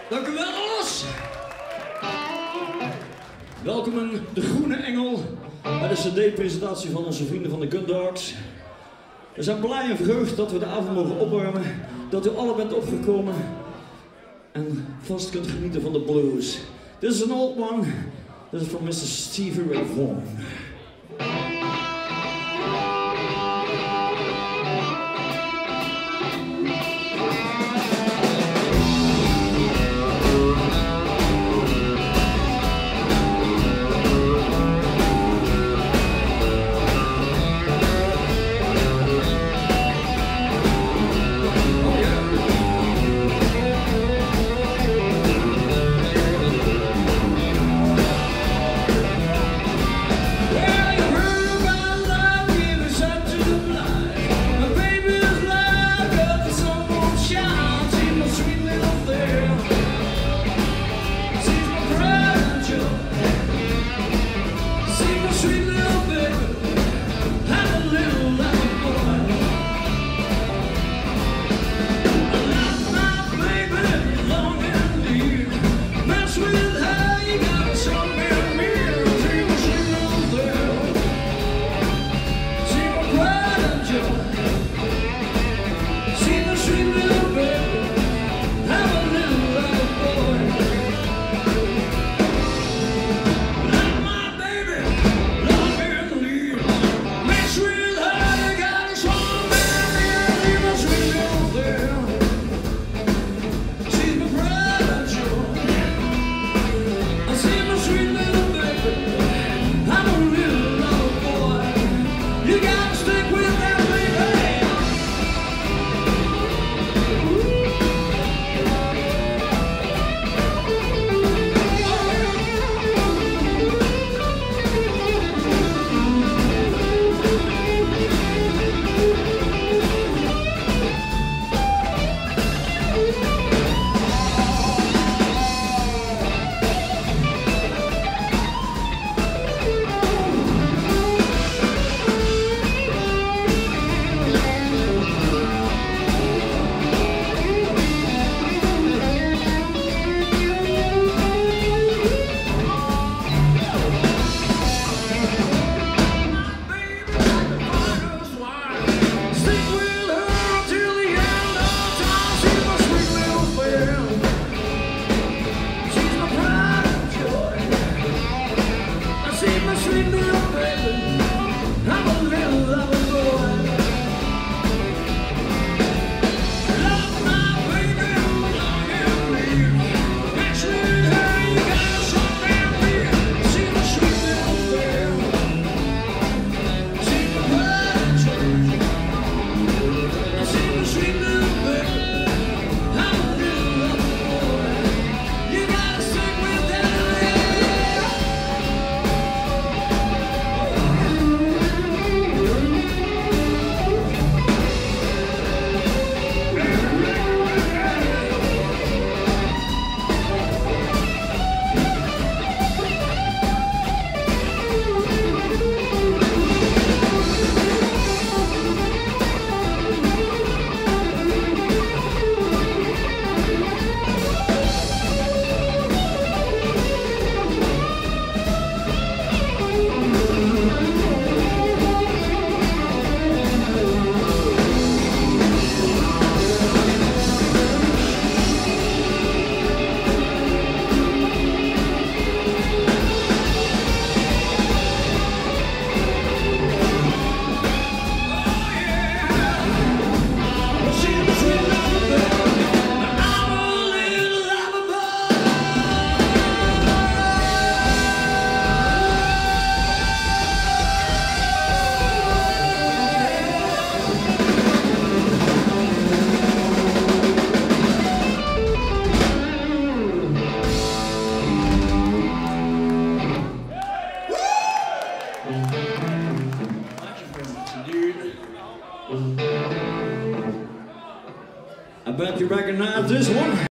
Dank u wel, alles! Welkom in De Groene Engel bij de cd-presentatie van onze vrienden van de Gundogs. We zijn blij en verheugd dat we de avond mogen opwarmen, dat u alle bent opgekomen en vast kunt genieten van de blues. This is an old one. This is from Mr. Stevie Ray Vaughan. I bet you recognize this one.